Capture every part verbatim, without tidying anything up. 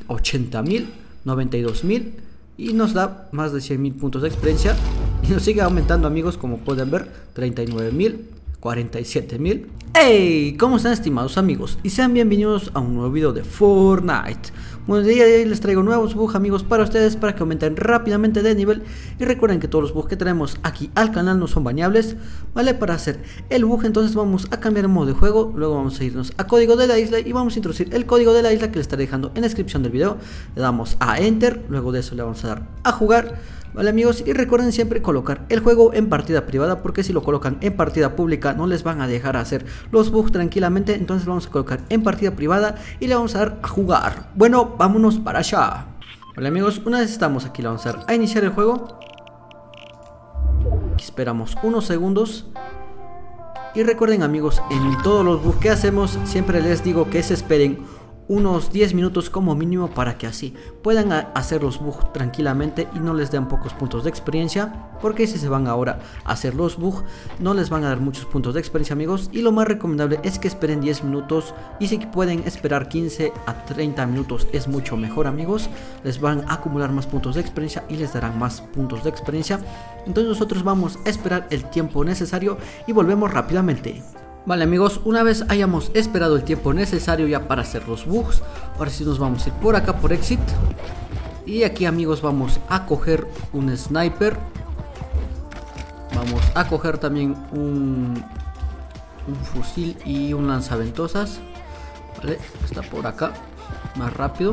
ochenta mil, noventa y dos mil y nos da más de cien mil puntos de experiencia. Y nos sigue aumentando, amigos, como pueden ver, treinta y nueve mil, cuarenta y siete mil. ¡Hey! ¿Cómo están, estimados amigos? Y sean bienvenidos a un nuevo video de Fortnite. Bueno, el día de hoy les traigo nuevos bugs, amigos, para ustedes, para que aumenten rápidamente de nivel. Y recuerden que todos los bugs que traemos aquí al canal no son baneables, ¿vale? Para hacer el bug, entonces vamos a cambiar el modo de juego. Luego vamos a irnos a código de la isla y vamos a introducir el código de la isla que les estaré dejando en la descripción del video. Le damos a Enter, luego de eso le vamos a dar a jugar. Vale, amigos, y recuerden siempre colocar el juego en partida privada, porque si lo colocan en partida pública no les van a dejar hacer los bugs tranquilamente. Entonces vamos a colocar en partida privada y le vamos a dar a jugar. Bueno, vámonos para allá. Vale, amigos, una vez estamos aquí le vamos a dar a iniciar el juego. Aquí esperamos unos segundos. Y recuerden, amigos, en todos los bugs que hacemos siempre les digo que se esperen unos diez minutos como mínimo, para que así puedan hacer los bugs tranquilamente y no les den pocos puntos de experiencia, porque si se van ahora a hacer los bugs no les van a dar muchos puntos de experiencia, amigos. Y lo más recomendable es que esperen diez minutos, y si pueden esperar quince a treinta minutos es mucho mejor, amigos. Les van a acumular más puntos de experiencia y les darán más puntos de experiencia. Entonces nosotros vamos a esperar el tiempo necesario y volvemos rápidamente. Vale, amigos, una vez hayamos esperado el tiempo necesario ya para hacer los bugs, ahora sí nos vamos a ir por acá por Exit. Y aquí, amigos, vamos a coger un sniper. Vamos a coger también un, un fusil y un lanzaventosas. Vale, está por acá, más rápido.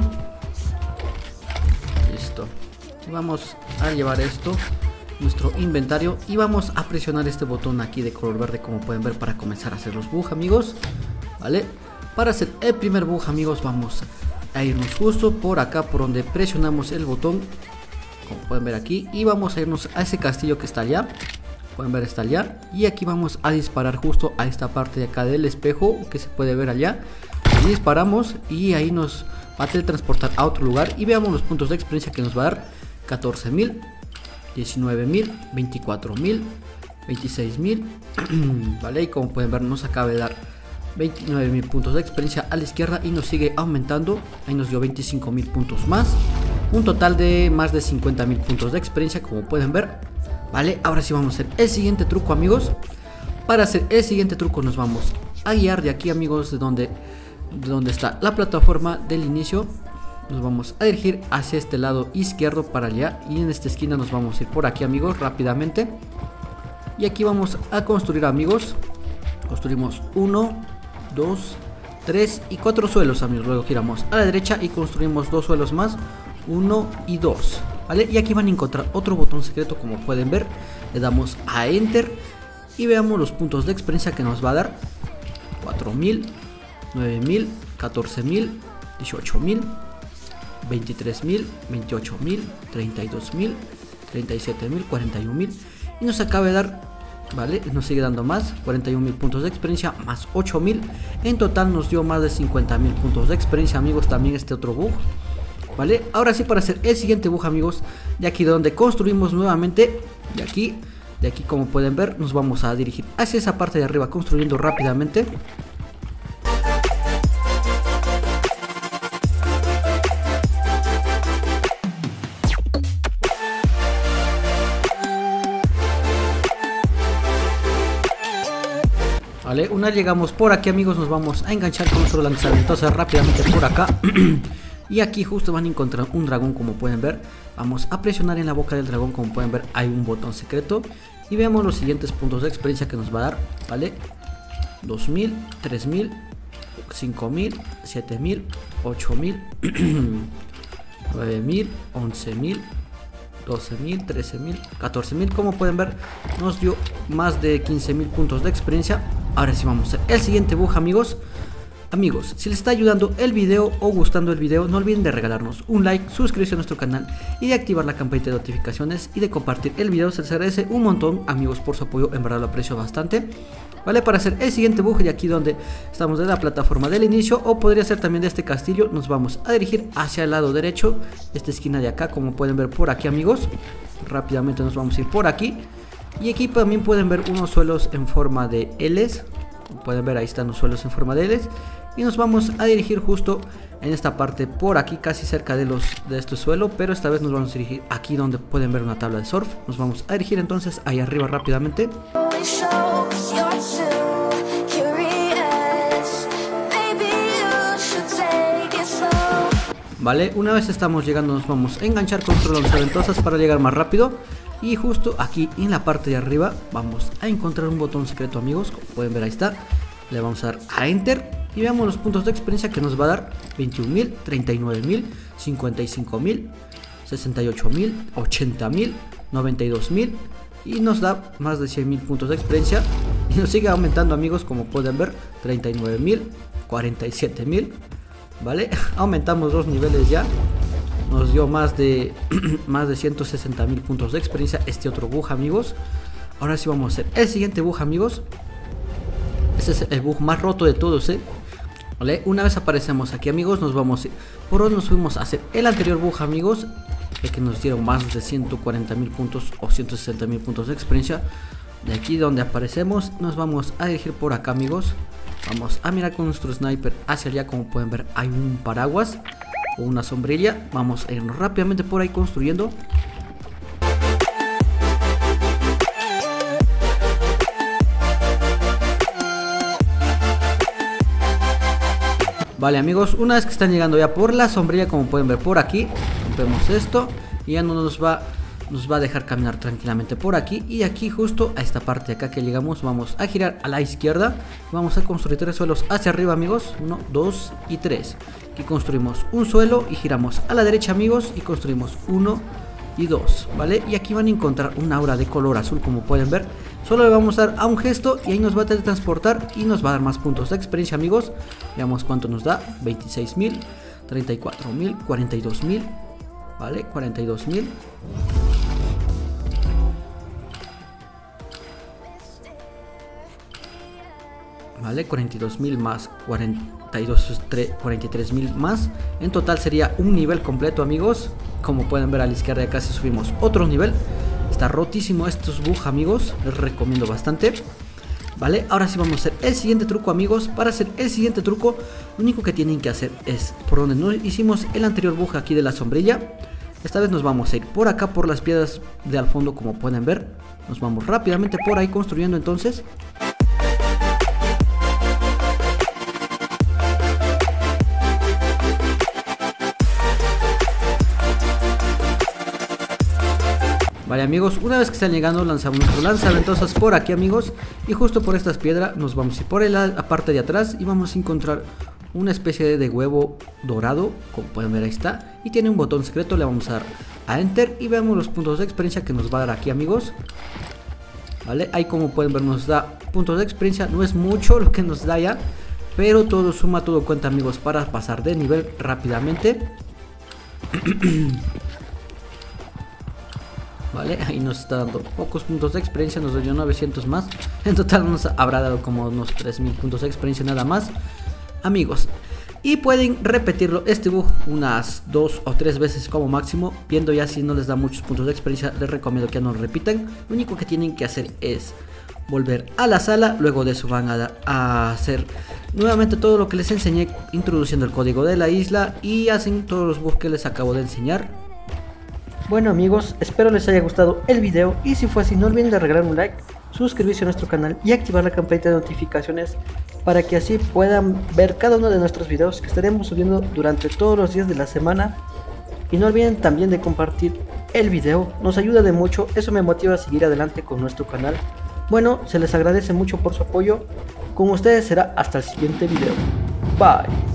Listo. Y vamos a llevar esto, nuestro inventario, y vamos a presionar este botón aquí de color verde, como pueden ver, para comenzar a hacer los bugs, amigos. Vale, para hacer el primer bug, amigos, vamos a irnos justo por acá por donde presionamos el botón, como pueden ver aquí, y vamos a irnos a ese castillo que está allá. Pueden ver, está allá, y aquí vamos a disparar justo a esta parte de acá del espejo que se puede ver allá. Y disparamos y ahí nos va a teletransportar a otro lugar, y veamos los puntos de experiencia que nos va a dar: catorce mil, diecinueve mil, veinticuatro mil, veintiséis mil. Vale, y como pueden ver nos acaba de dar veintinueve mil puntos de experiencia a la izquierda y nos sigue aumentando. Ahí nos dio veinticinco mil puntos más, un total de más de cincuenta mil puntos de experiencia, como pueden ver. Vale, ahora sí vamos a hacer el siguiente truco, amigos. Para hacer el siguiente truco nos vamos a guiar de aquí, amigos, de donde, de donde está la plataforma del inicio. Nos vamos a dirigir hacia este lado izquierdo para allá, y en esta esquina nos vamos a ir por aquí, amigos, rápidamente. Y aquí vamos a construir, amigos. Construimos uno, dos, tres y cuatro suelos, amigos. Luego giramos a la derecha y construimos dos suelos más, uno y dos. Vale, y aquí van a encontrar otro botón secreto, como pueden ver. Le damos a Enter y veamos los puntos de experiencia que nos va a dar: cuatro mil, nueve mil, catorce mil, dieciocho mil, veintitrés mil, veintiocho mil, treinta y dos mil, treinta y siete mil, cuarenta y un mil, y nos acaba de dar, vale, nos sigue dando más, cuarenta y un mil puntos de experiencia más ocho mil. En total nos dio más de cincuenta mil puntos de experiencia, amigos, también este otro bug. Vale, ahora sí, para hacer el siguiente bug, amigos, de aquí de donde construimos nuevamente, de aquí, de aquí como pueden ver, nos vamos a dirigir hacia esa parte de arriba construyendo rápidamente. Vale, una vez llegamos por aquí, amigos, nos vamos a enganchar con nuestro lanzaventosas rápidamente por acá. Y aquí justo van a encontrar un dragón, como pueden ver. Vamos a presionar en la boca del dragón, como pueden ver hay un botón secreto. Y veamos los siguientes puntos de experiencia que nos va a dar. Vale, dos mil, tres mil, cinco mil, siete mil, ocho mil, nueve mil, once mil, doce mil, trece mil, catorce mil. Como pueden ver nos dio más de quince mil puntos de experiencia. Ahora sí vamos a hacer el siguiente bug, amigos. Amigos, si les está ayudando el video o gustando el video, no olviden de regalarnos un like, suscribirse a nuestro canal y de activar la campanita de notificaciones y de compartir el video. Se les agradece un montón, amigos, por su apoyo, en verdad lo aprecio bastante. Vale, para hacer el siguiente bug de aquí donde estamos de la plataforma del inicio, o podría ser también de este castillo, nos vamos a dirigir hacia el lado derecho, esta esquina de acá, como pueden ver por aquí, amigos. Rápidamente nos vamos a ir por aquí. Y aquí también pueden ver unos suelos en forma de L's. Como pueden ver, ahí están los suelos en forma de L's. y nos vamos a dirigir justo en esta parte por aquí, casi cerca de los de este suelo, pero esta vez nos vamos a dirigir aquí donde pueden ver una tabla de surf. Nos vamos a dirigir entonces ahí arriba rápidamente. Vale, una vez estamos llegando nos vamos a enganchar contra las lanzaventosas para llegar más rápido. Y justo aquí en la parte de arriba vamos a encontrar un botón secreto, amigos. Como pueden ver, ahí está. Le vamos a dar a Enter y veamos los puntos de experiencia que nos va a dar: veintiún mil, treinta y nueve mil, cincuenta y cinco mil, sesenta y ocho mil, ochenta mil, noventa y dos mil y nos da más de cien mil puntos de experiencia. Y nos sigue aumentando, amigos, como pueden ver: treinta y nueve mil, cuarenta y siete mil. Vale, aumentamos dos niveles ya. Nos dio más de más de ciento sesenta mil puntos de experiencia este otro bug, amigos. Ahora sí vamos a hacer el siguiente bug, amigos. Este es el bug más roto de todos, ¿eh? Vale, una vez aparecemos aquí, amigos, nos vamos a ir. Por hoy nos fuimos a hacer el anterior bug, amigos, el que nos dieron más de ciento cuarenta mil puntos o ciento sesenta mil puntos de experiencia. De aquí donde aparecemos nos vamos a dirigir por acá, amigos. Vamos a mirar con nuestro sniper hacia allá. Como pueden ver, hay un paraguas o una sombrilla. Vamos a irnos rápidamente por ahí construyendo. Vale, amigos, una vez que están llegando ya por la sombrilla, como pueden ver por aquí, rompemos esto y ya no nos va nos va a dejar caminar tranquilamente por aquí. Y aquí justo a esta parte de acá que llegamos vamos a girar a la izquierda. Vamos a construir tres suelos hacia arriba, amigos. Uno, dos y tres. Aquí construimos un suelo y giramos a la derecha, amigos, y construimos uno y dos, ¿vale? Y aquí van a encontrar un aura de color azul, como pueden ver. Solo le vamos a dar a un gesto y ahí nos va a teletransportar y nos va a dar más puntos de experiencia, amigos. Veamos cuánto nos da: veintiséis mil, treinta y cuatro mil, cuarenta y dos mil, ¿vale? cuarenta y dos mil. Vale, cuarenta y dos mil más cuarenta y dos, cuarenta y tres mil más. En total sería un nivel completo, amigos. Como pueden ver a la izquierda casi subimos otro nivel. Está rotísimo estos bugs, amigos. Les recomiendo bastante. Vale, ahora sí vamos a hacer el siguiente truco, amigos. Para hacer el siguiente truco, lo único que tienen que hacer es por donde no hicimos el anterior bug aquí de la sombrilla. Esta vez nos vamos a ir por acá, por las piedras de al fondo, como pueden ver. Nos vamos rápidamente por ahí construyendo entonces. Vale, amigos, una vez que están llegando lanzamos nuestro lanzaventosas por aquí, amigos. Y justo por estas piedras nos vamos a ir por la parte de atrás y vamos a encontrar una especie de huevo dorado. Como pueden ver, ahí está. Y tiene un botón secreto, le vamos a dar a Enter y vemos los puntos de experiencia que nos va a dar aquí, amigos. Vale, ahí como pueden ver nos da puntos de experiencia. No es mucho lo que nos da ya, pero todo suma, todo cuenta, amigos, para pasar de nivel rápidamente. Vale, ahí nos está dando pocos puntos de experiencia, nos dio novecientos más. En total nos habrá dado como unos tres mil puntos de experiencia nada más, amigos. Y pueden repetirlo este bug unas dos o tres veces como máximo. Viendo ya si no les da muchos puntos de experiencia, les recomiendo que no lo repitan. Lo único que tienen que hacer es volver a la sala. Luego de eso van a, a hacer nuevamente todo lo que les enseñé, introduciendo el código de la isla, y hacen todos los bugs que les acabo de enseñar. Bueno, amigos, espero les haya gustado el video, y si fue así no olviden de regalar un like, suscribirse a nuestro canal y activar la campanita de notificaciones para que así puedan ver cada uno de nuestros videos que estaremos subiendo durante todos los días de la semana. Y no olviden también de compartir el video, nos ayuda de mucho, eso me motiva a seguir adelante con nuestro canal. Bueno, se les agradece mucho por su apoyo, con ustedes será hasta el siguiente video. Bye.